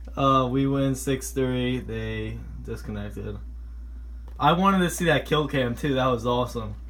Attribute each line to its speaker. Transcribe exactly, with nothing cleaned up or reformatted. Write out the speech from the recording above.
Speaker 1: Uh, we win six three. They disconnected. I wanted to see that kill cam too. That was awesome.